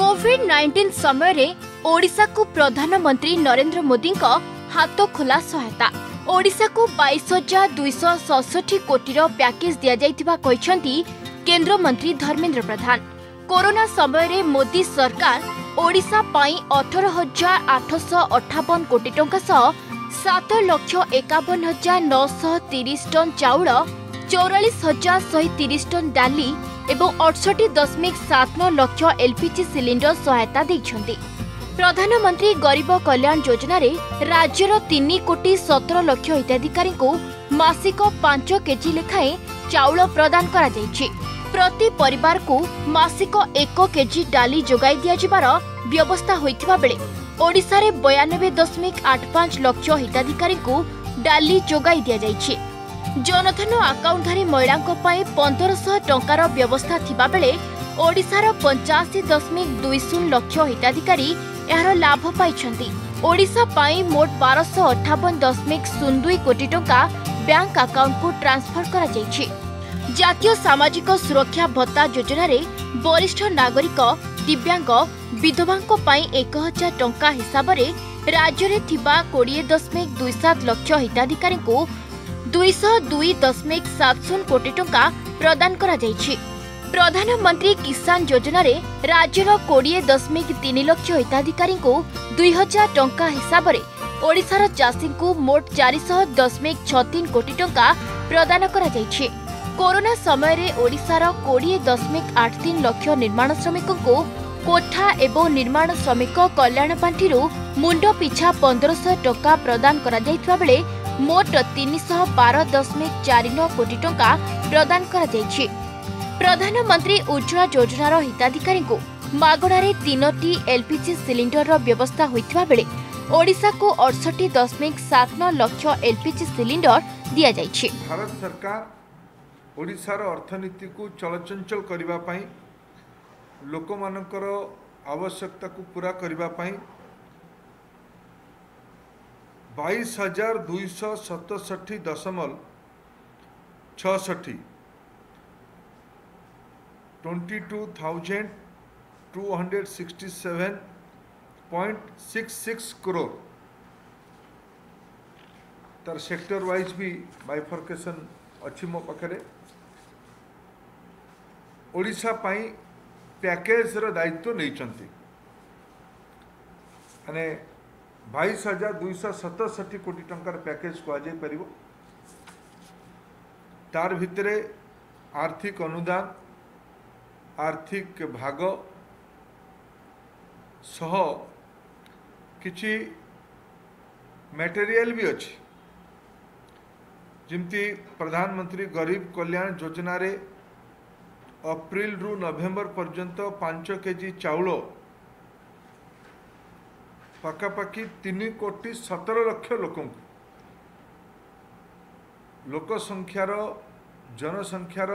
कोविड-19 समय रे ओडिशा को प्रधानमंत्री नरेंद्र मोदी हाथ खोला सहायता ओडिशा को 22,267 कोटी पैकेज दि जाइथिबा केंद्र मंत्री धर्मेंद्र प्रधान। कोरोना समय रे मोदी सरकार ओडिशा पाई 18,858 कोटी टंका सह 7,51,930 टन चाउल 44,130 टन डाली एवं 68.79 लाख एलपीजी सिलिंडर सहायता देइछन्ति। प्रधानमंत्री गरीब कल्याण योजना रे राज्यर 3,17 लाख हिताधिकारी को मासिक 5 केजी लेखाएं चाउल प्रदान करा जाइछि। प्रति परिवार को मासिक 1 केजी डाली जोगाई दिया जिबार व्यवस्था होइथिबा बेले ओडिशा रे 92.85 लाख हिताधिकारी को डाली जोगाई दिया जाइछि। जनधन आकाउंटधारी महिला 1500 टंकार व्यवस्था थिबा बेले ओडिशार 85.20 लाख हिताधिकारी यार लाभ पाइछन्ति। ओडिशा पाई मोट 1258.02 कोटी टंका बैंक अकाउंट को ट्रांसफर करा जाइछि। जातीय सामाजिक सुरक्षा भत्ता योजना रे वरिष्ठ नागरिक दिव्यांग विधवांक पाई 1000 टंका हिसाब रे राज्य रे थिबा 20.27 लाख हिताधिकारी को 202.70 कोटी टंका प्रदान करा जाइछि। प्रधानमंत्री किसान योजना रे राज्यर 20.3 लाख हिताधिकारी को 2000 टंका हिसाब रे ओडिशार चाषी को मोट 400.63 कोटी टंका प्रदान करा जाइछि। कोरोना समय रे ओडिशार 20.83 लाख निर्माण श्रमिक को कोठा एवं निर्माण श्रमिक कल्याण पांठी मुंड पिछा 1500 टंका प्रदान करा जाइथिबा बेले मोट 312.49 कोटी टंका प्रदान करा जाइछि। प्रधानमंत्री उज्ज्वला योजनार हिताधिकारी को मागणारे 3टी एलपीजी सिलिंडर व्यवस्था होइथिबा बेले ओडिशा को 68.79 लाख एलपीजी सिलिंडर दिया जाइछि। भारत सरकार ओडिशार अर्थनीति को चलचंचल करिबा पई लोकमानकर आवश्यकता को पूरा करिबा पई 22,267.66 22,267.66 करोड़ तार सेक्टर वाइज भी बाइफर्केशन अच्छी मो पाखे ओडिशा पाई पैकेज रो दायित्व नहीं माने 22,267 कोटी टंकार पैकेज कहुई पार तार भितरे आर्थिक अनुदान आर्थिक भाग सह किछि मटेरियल भी अच्छी जिमती प्रधानमंत्री गरीब कल्याण योजना रे अप्रैल रु नवेम्बर पर्यंत 5 केजी चाउल पाखापाखि 3,17 लाख लोक संख्यार जनसंख्यार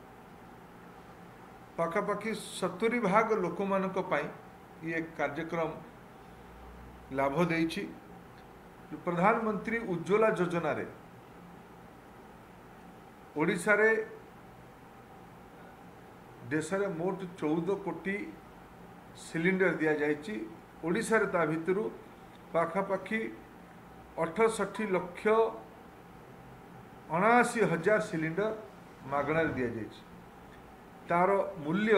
पाखापाखि 70% लोक मानक पाई ये कार्यक्रम लाभ देइछि। प्रधानमंत्री उज्ज्वला योजना रे ओडिशा रे देश रे मोट 14 कोटी सिलिंडर दिया जाइछि। ओडिशा रे ता भितरु पाखापाखि 68,79,000 सिलिंडर मागणार दिया जाइछि। तार मूल्य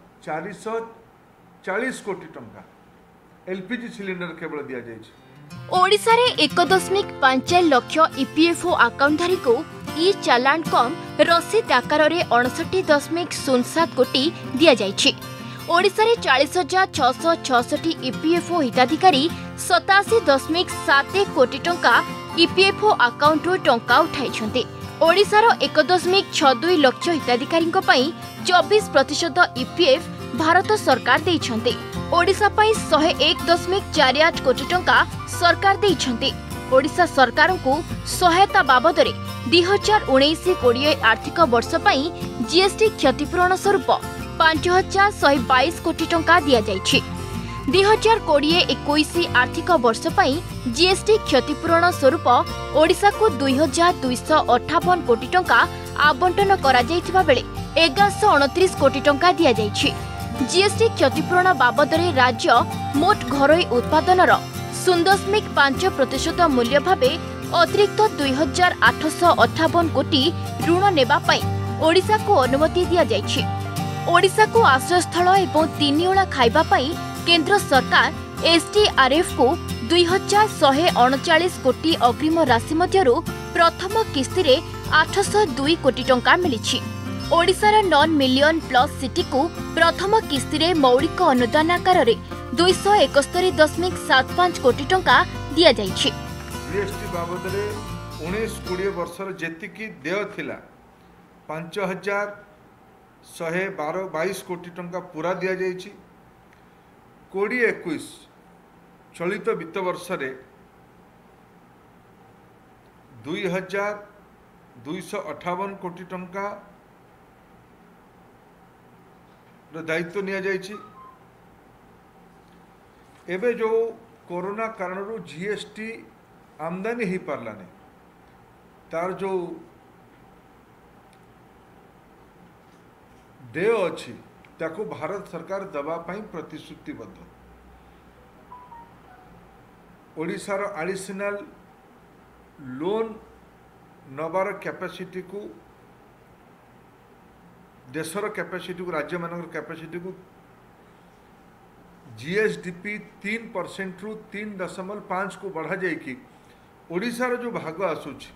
440 कोटी टंका एलपीजी सिलिंडर केवल दिया जाइछि। ओडिशा रे 1.5 लाख ईपीएफओ अकाउंटधारी को ई चालान कम रसीद आकार रे 59.07 कोटी दिया जाइछि। ओडिशा रे 40,666 ईपीएफओ हिताधिकारी 87.7 कोटी टंका ईपीएफओ अकाउंट टंका उठाइछन्ति। ओडिशार 1.62 लाख हिताधिकारी 24% ईपीएफ भारत सरकार देइछन्ति। ओडिशा पई 101.48 कोटी टंका सरकार देइछन्ति। ओडिशा सरकार को सहायता बाबद 2019-20 आर्थिक वर्ष पई जीएसटी क्षतिपूरण स्वरूप 5,122 कोटी टंका दिया जाइछि। 2020-21 आर्थिक वर्ष पई जीएसटी क्षतिपूरण स्वरूप ओडिशा को 2,258 कोटी टंका आवंटन करा जाइथिबा बेले 1129 कोटी टंका दिया जाइछि। जीएसटी क्षतिपूरण बाबदरे राज्य मोट घरोई उत्पादनर 0.5% मूल्य भावे अतिरिक्त 2,858 कोटी ऋण नेबा पई ओडिशा को अनुमति दिया जायछि। ओडिशा को आश्रयस्थल एवं 3 ओळा खाइबा पई केंद्र सरकार एसडीआरएफ को 2,139 कोटी अग्रिम राशि मध्यरु प्रथम किस्ती रे 802 कोटी टंका मिलिछि। ओडिशार 9 मिलियन प्लस सिटी को प्रथम किस्ती रे मौलिक अनुदान आकार रे 271.75 कोटी टंका दिया जायछि। जीएसटी बाबद 19-20 वर्षर जेतिकी देय थिला 5,122 कोटी टंका पूरा दिया जायछि। 2021 चलित वित्त वर्ष रे 2,258 कोटी टंका दायित्व निया जायछि। एबे जो कोरोना कारण जीएसटी आमदानी ही पारलानी तार जो देय अच्छी ताको भारत सरकार दबा पाई प्रतिश्रुतिबद्ध। ओडिशार एडिशनल लोन नबार कैपेसिटी को देशर कैपेसिटी को राज्य मान कैपेसिटी को जीएसडीपी 3% रु 3.5 को बढ़ा जाइकी ओडिशार जो भाग आसूची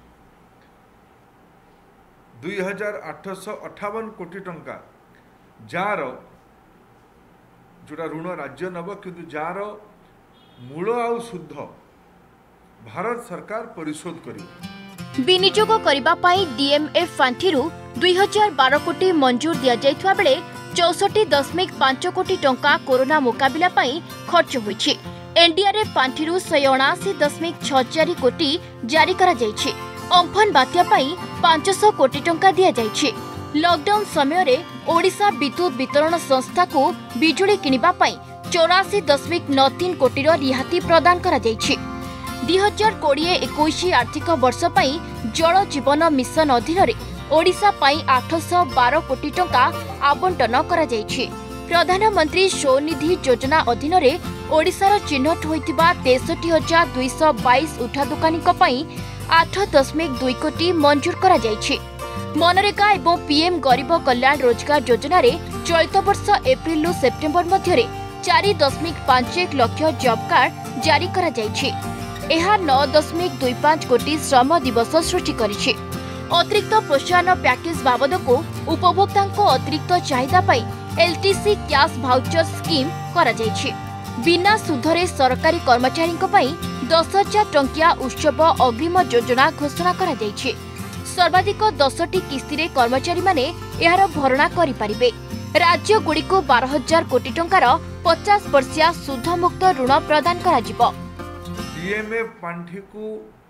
2,858 कोटी टंका जार जोड़ा ऋण राज्य नब किंतु जार मूल आउ शुद्ध भारत सरकार परिशोध करी। विनियोग करबा पाई डीएमएफ फांठीरु 2012 कोटी मंजूर दिया जायथवा बेले 64.5 कोटी टंका कोरोना मुकाबिला पाई खर्च होईछि। एनडीआरएफ पांठीरु 179.64 कोटी जारी करा जायछि। अम्फन बात्या पाई 500 कोटी टंका दिया जायछि। लॉकडाउन समय रे ओडिशा विद्युत वितरण संस्था को बिजुली किनिबा पाई 84.93 कोटी रो रिहाती प्रदान करा जायछि। 2020-21 आर्थिक वर्ष पाई जल जीवन मिशन अधीन रे ओडिशा पाई 812 कोटी टंका आवंटन करा जायछि। प्रधानमंत्री स्वनिधि योजना अधीन रे ओडिशार चिन्हट होइतिबा 63,222 उठा दुकानी को पाई 8.2 कोटी मंजूर करा जायछि। मनरेगा एवं पीएम गरीब कल्याण रोजगार योजना रे चलित वर्ष एप्रिल रु सेप्टेम्बर मध्य 4.51 लाख जॉब कार्ड जारी करा जायछि। एहा 9.25 कोटी श्रम दिवस सृष्टि करिछि। अतिरिक्त प्रोत्साहन पैकेज बाबद को उपभोक्ता अतिरिक्त चाहिदा पाई एलटीसी कैश भाउचर स्कीम करा जायछि। बिना सुधरे सरकारी कर्मचारी 10,000 टंकिया उत्सव अग्रिम योजना घोषणा करा जायछि। सर्वाधिक 10टी किस्ती रे कर्मचारी माने एहार भरणा करि परिबे। राज्य गुडी को 12,000 कोटी टंकार 50 वर्षिया सुधमुक्त ऋण प्रदान करा जिवो। डीएमएफ पांठी को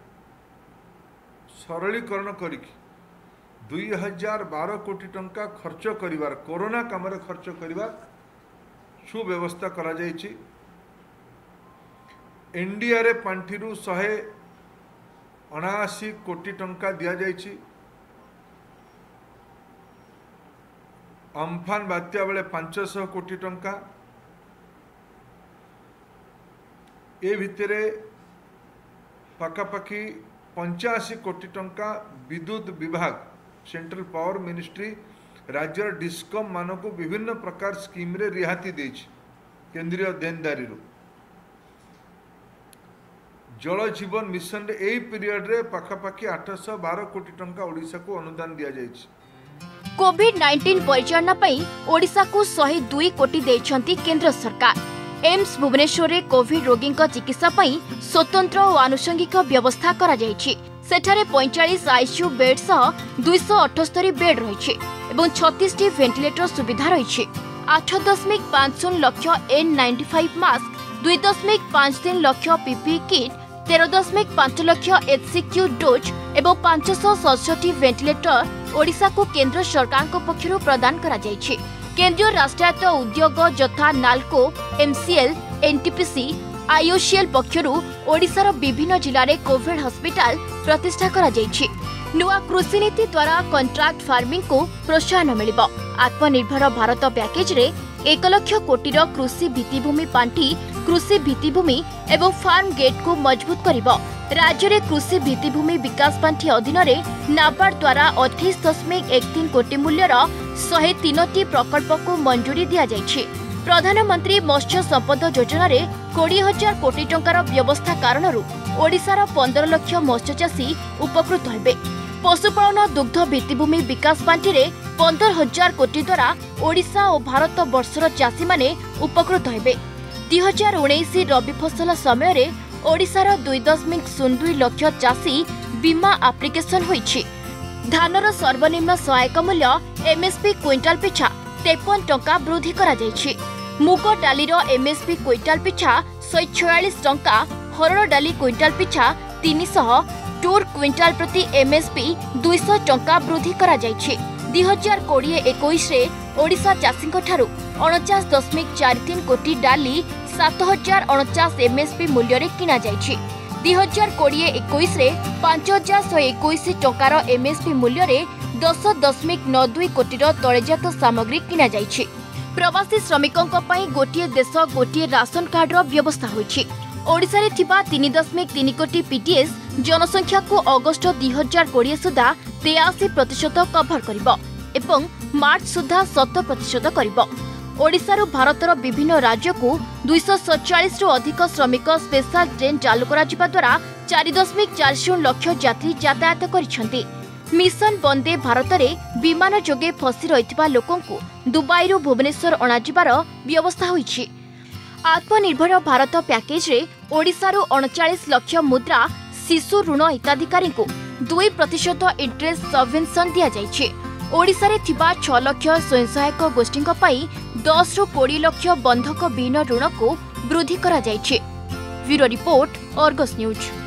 सरलीकरण करिकी 2,012 कोटी टंका खर्च करिवार कोरोना कामरे खर्च करिवार सुव्यवस्था करा जायछि। एनडीआरएफ पांठीरु 179 कोटी टंका दिया जायछि। अम्फान बात्या बेले 500 कोटी टंका। ए भितरे पाखापाखि 85 कोटी टंका विद्युत विभाग सेंट्रल पावर मिनिस्ट्री राज्य डिस्कम मानक विभिन्न प्रकार स्कीम रे रिहाती देछि। केंद्रीय देनदारी जल जीवन मिशन रे एई पीरियड रे पाखापाखि 812 कोटी टंका ओडिशा को अनुदान दिया जायछि। कोविड-19 परिचालना पई ओडिशा को 102 कोटी देछंती केंद्र सरकार। एम्स भुवनेश्वर रे कोविड रोगी चिकित्सा पई स्वतंत्र और आनुषंगिक व्यवस्था करा जायछि। सेठारे 45 आईसीयू बेड सह 278 बेड रहिछि एवं 36 टी वेंटिलेटर सुविधा रहिछि। 8.50 lakh N95 mask, 2.53 lakh PPE kit, 13.5 lakh HCQ dose एवं 567 वेंटिलेटर ओडिशा को केंद्र सरकार पक्षरु प्रदान करा जायछि। केंद्रीय राष्ट्रायत्त उद्योग यथा नाल्को, एमसीएल, एनटीपीसी, आईओसीएल पक्षरु ओडिशार विभिन्न जिले में कोविड हॉस्पिटल प्रतिष्ठा करा जायछि। नुआ कृषि नीति द्वारा कंट्राक्ट फार्मिंग को प्रोत्साहन मिलिबो। आत्मनिर्भर भारत पैकेज रे 1 लाख कोटी कृषि भित्तिभूमि पांठी कृषि भित्तिभूमि एवं फार्म गेट को मजबूत करिबो। राज्य में कृषि भित्तिभूमि विकास पांठी अधीन में नाबार्ड द्वारा 28.13 कोटी मूल्यर 103 प्रकल्प को मंजूरी दि जाइछि। प्रधानमंत्री मत्स्य संपद योजना रे 20,000 कोटी टंकार व्यवस्था कारण ओडिशार 15 लाख मत्स्यचाषी उपकृत हेबे। पशुपालन दुग्ध भित्तिभूमि विकास पांठी रे 15,000 कोटी द्वारा ओडिशा और भारत वर्षर चाषी माने उपकृत हेबे। 2019 रबी फसल समय रे ओडिशार 2.02 लाख चाषी बीमा एप्लिकेशन होईछि। धानर सर्वनिम्न सहायक मूल्य एमएसपी क्विंटाल पिछा 53 टंका वृद्धि करा जायछि। मुग डालीर एमएसपी क्विंटाल पिछा 146 टंका, हरड़ डाली क्विंटाल पिछा 300, टूर क्विंटाल प्रति एमएसपी 200 टंका वृद्धि करा जायछि। 2020-21 रे ओडिशा चाषींक ठारू 49.43 कोटी डाली 7,049 एमएसपी मूल्य रे किना जायछि। 2020-21 रे 5,121 टंकार एमएसपी मूल्य रे 10.92 कोटीर तैलजात सामग्री किना जायछि। प्रवासी श्रमिकों पई गोटिए देश गोटिए राशन कार्ड रो व्यवस्था होइछि। ओडिशा रे थिबा 3.3 कोटी पीटीएस जनसंख्या को अगस्त 2020 सुधा 83% कभर करिबो एवं मार्च सुधा 100% करिबो। ओडिशारू भारतर विभिन्न राज्य को 247 रु अधिक श्रमिक स्पेशल ट्रेन चालू कराजिबा द्वारा 4.40 लाख यात्री यातायात करिसेंति। मिशन वंदे भारत रे विमान जोगे फसी रहितबा लोकों को दुबई रु भुवनेश्वर अणाजिबार व्यवस्था होइछि। आत्मनिर्भर भारत पैकेज रे ओडिशारू 39 लाख मुद्रा शिशु ऋण हिताधिकारी को 2% इंटरेस्ट सबवेंशन दिया जाइछि। ओडिशा रे थिबा 6 लाख स्वयं सहायक गोष्ठी पई 10 रु 20 लाख बंधक विहीन ऋण को वृद्धि करा जाइछि। Bureau report, Argus news.